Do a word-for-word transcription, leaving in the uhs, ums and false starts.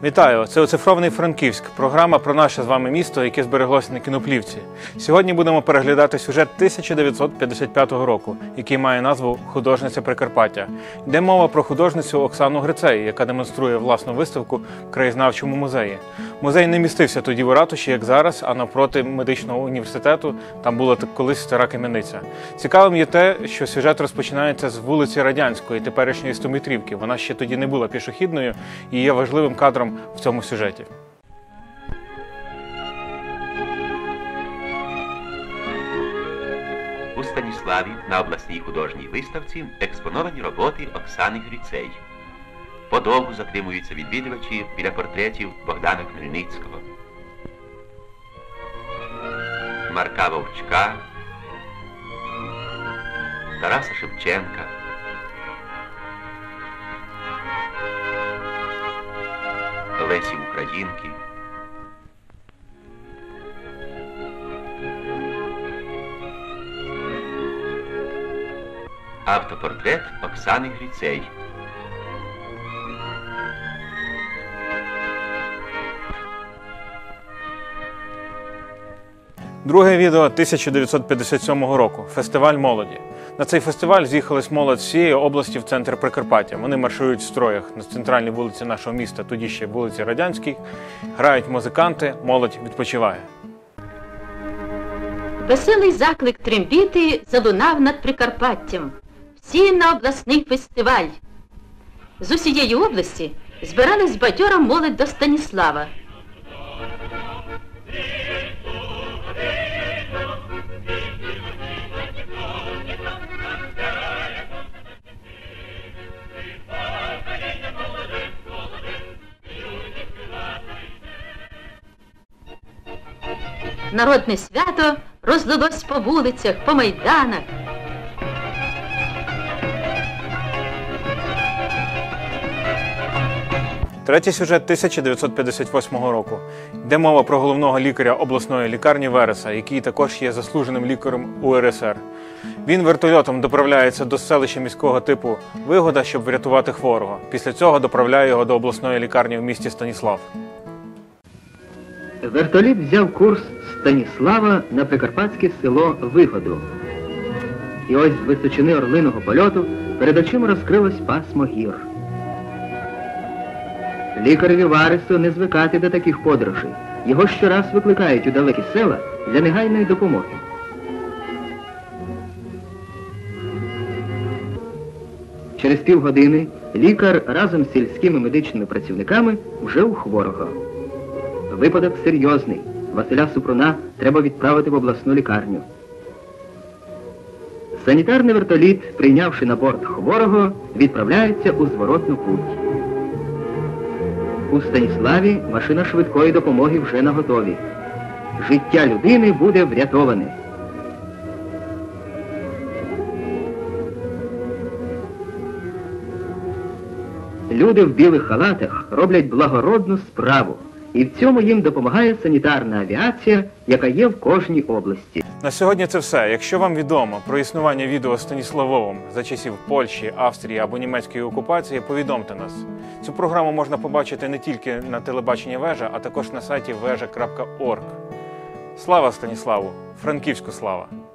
Вітаю! Це оцифрований Франківськ. Програма про наше з вами місто, яке збереглося на кіноплівці. Сьогодні будемо переглядати сюжет тисяча дев'ятсот п'ятдесят п'ятого року, який має назву «Художниця Прикарпаття». Йде мова про художницю Оксану Грицей, яка демонструє власну виставку в краєзнавчому музеї. Музей не містився тоді в ратуші, як зараз, а навпроти медичного університету. Там була колись стара кам'яниця. Цікавим є те, що сюжет розпочинається з вулиці Радянської, теперішньої Стометрівки. Вона ще тоді не була пішохідною і є важливим кадром в цьому сюжеті. У Станіславі на обласній художній виставці експоновані роботи Оксани Грицей. Подовгу затримуються відвідувачі біля портретів Богдана Хмельницького, Марка Вовчка, Тараса Шевченка, Лесі Українки, автопортрет Оксани Грицей. Друге відео тисяча дев'ятсот п'ятдесят сьомого року. Фестиваль молоді. На цей фестиваль з'їхались молодь з всієї області в центр Прикарпаття. Вони маршують в строях на центральній вулиці нашого міста, тоді ще вулиці Радянській. Грають музиканти, молодь відпочиває. Веселий заклик трембіти залунав над Прикарпаттям. Всі на обласний фестиваль. З усієї області збирались бадьора молодь до Станіслава. Народне свято розлилось по вулицях, по майданах. Третій сюжет тисяча дев'ятсот п'ятдесят восьмого року. Йде мова про головного лікаря обласної лікарні Вереса, який також є заслуженим лікарем У Ер Ес Ер. Він вертольотом доправляється до селища міського типу Вигода, щоб врятувати хворого. Після цього доправляє його до обласної лікарні в місті Станіслав. Вертоліт взяв курс з Станіслава на прикарпатське село Вигоду. І ось з височини орлиного польоту перед очима розкрилось пасмо гір. Лікареві Варесу не звикати до таких подорожей. Його щораз викликають у далекі села для негайної допомоги. Через півгодини лікар разом з сільськими медичними працівниками вже у хворого. Випадок серйозний. Василя Супруна треба відправити в обласну лікарню. Санітарний вертоліт, прийнявши на борт хворого, відправляється у зворотну путь. У Станіславі машина швидкої допомоги вже наготові. Життя людини буде врятоване. Люди в білих халатах роблять благородну справу. І в цьому їм допомагає санітарна авіація, яка є в кожній області. На сьогодні це все. Якщо вам відомо про існування відео з Станіславовим за часів Польщі, Австрії або німецької окупації, повідомте нас. Цю програму можна побачити не тільки на телебаченні Вежа, а також на сайті вежа крапка орг. Слава Станіславу! Франківську слава!